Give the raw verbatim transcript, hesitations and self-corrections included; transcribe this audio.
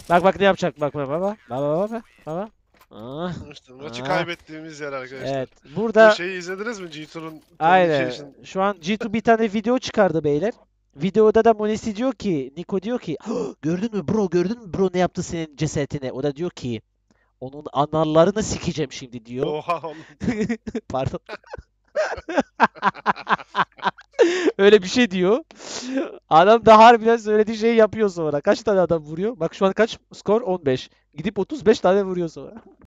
Bak bak ne yapacak bak bak bak bak bak bak bak bak. Ah, İşte maçı ah. kaybettiğimiz yer arkadaşlar. Evet. Bu Burada şeyi izlediniz mi? G-Tour'un aynen. Communication. Şu an G iki bir tane video çıkardı beyler. Videoda da Monesi diyor ki, Niko diyor ki, gördün mü bro, gördün mü bro ne yaptı senin cesetine? O da diyor ki, onun analarını sikeceğim şimdi diyor. Oha oğlum. Pardon. Öyle bir şey diyor. Adam da harbiden söylediği şeyi yapıyor sonra. Kaç tane adam vuruyor? Bak şu an kaç skor? on beş. Gidip otuz beş tane vuruyor sonra.